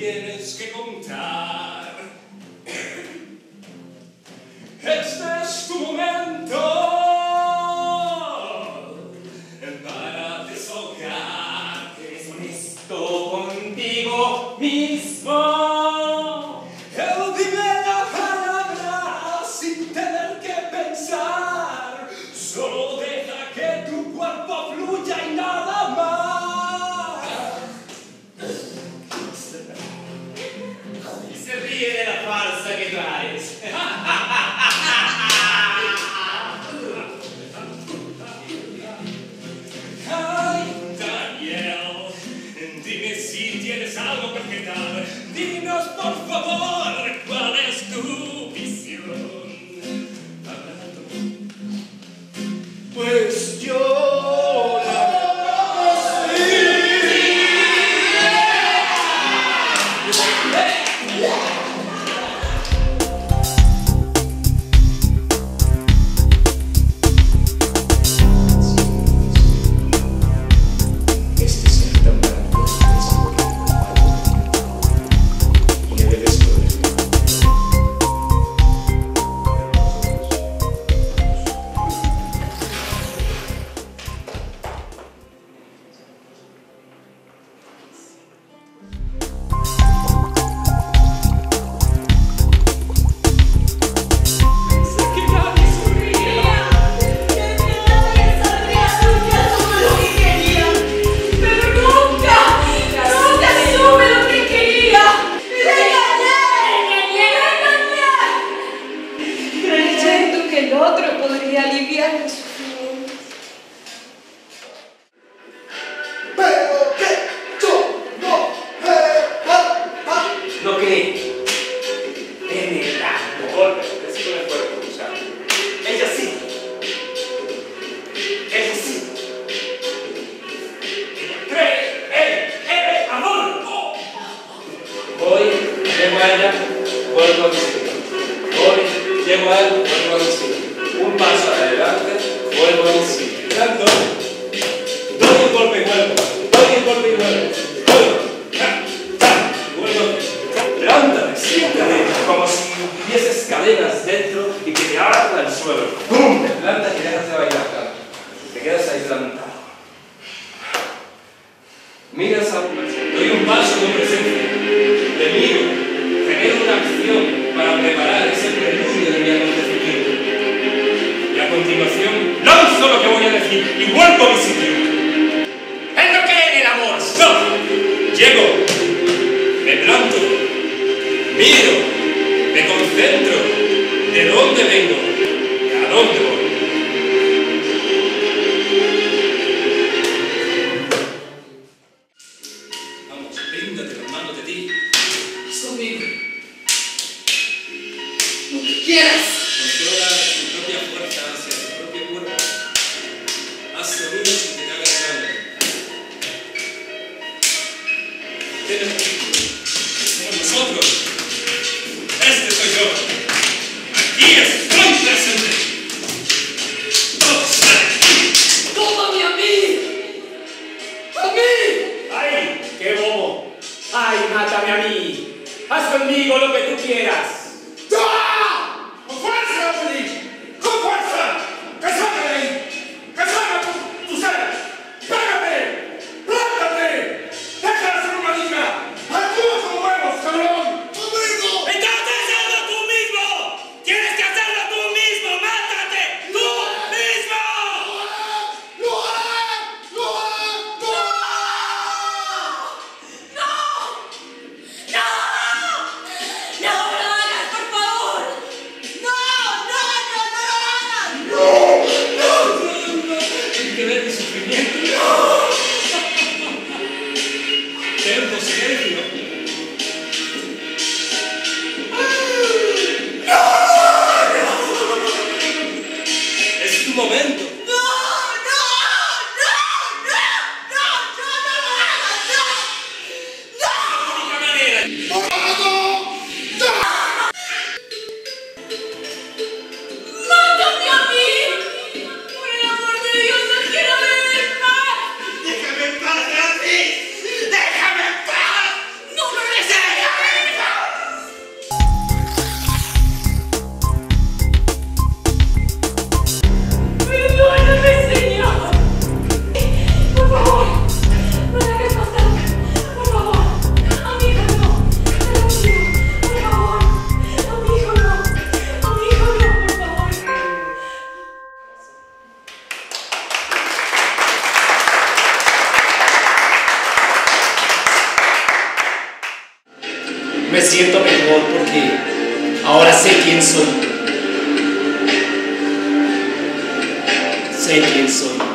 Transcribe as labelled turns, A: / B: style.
A: tienes que contar. Este es tu momento para desahogarte.
B: Eres honesto contigo mismo.
A: Dime la palabra sin tener que pensar. Solo deja que tu cuerpo fluya y nada más.
B: Y se ríe de la farsa que traes.
A: Ay, Daniel, dime si tienes algo que objetar. Dinos, por favor, cuál es tu visión.
B: Pues yo
A: Este ser tan maravilloso es algo que y me debes poder.
C: El otro podría aliviar los sufrimientos.
D: Pero que yo
B: no creí en el amor.
A: Así con el cuerpo, o sea.
B: Ella sí. Ella sí. Ella cree. Amor.
A: Voy, llego a ella, vuelvo a decir. Voy, llego a él, vuelvo a decir. Un paso adelante, vuelvo a decir. Tanto, doy un golpe y vuelvo. Doy un golpe y vuelvo. Voy, vuelvo. Levántate, siéntate, como si tuvieses cadenas dentro y que te arda el suelo. ¡Pum! Te plantas y dejas de bailar. Te quedas ahí plantado. Miras a doy un paso con presencia. Te miro, genero una acción para preparar ese preludio de mi acontecimiento. Y a continuación, lanzo lo que voy a decir y vuelvo a mi sitio.
B: Él no cree en el amor.
A: ¡No! Llego, me planto, miro, me concentro. ¿De dónde vengo? ¿Y a dónde voy? Vamos, bríndate las manos de ti.
C: Haz conmigo lo que quieras.
A: Controla tu propia fuerza hacia tu propio cuerpo. Haz sonidos sin que te hagan daño. Somos nosotros. Este soy yo. Aquí estoy presente. Todo sale aquí.
C: ¡Tómame a mí! ¡A mí!
B: ¡Ay, qué bobo! ¡Ay, mátame a mí! ¡Haz conmigo lo que tú quieras!
D: ¡Con fuerza, Feliz! ¡Con fuerza! ¡Que salga de ahí! ¡Que salga tu ser! ¡Pégate! ¡Plántate! ¡Déjala ser una niña! ¡Actúa como huevos, cabrón! ¡Conmigo!
B: ¡Entonces hazlo tú mismo! ¡Tienes que hacerlo tú mismo! ¡Mátate! ¡Tú mismo!
D: ¡Lo haré! ¡Lo haré! ¡Lo haré!
C: ¡No! ¡No lo hagas, por favor! ¡No! ¡No! ¡No! ¡No lo hagas!
A: Hay que ver mi sufrimiento. Tengo silencio. Es tu momento.
C: ¡No! ¡No! ¡No! ¡No! ¡No! ¡No! ¡No lo hagas! ¡No! ¡No!
B: ¡De única manera!
C: ¡Mátame a mí! ¡Por el amor de Dios, no quiero ver más!
D: ¡Déjame en paz, Beatriz! ¡Déjame en paz!
E: Me siento mejor porque ahora sé quién soy. Sé quién soy.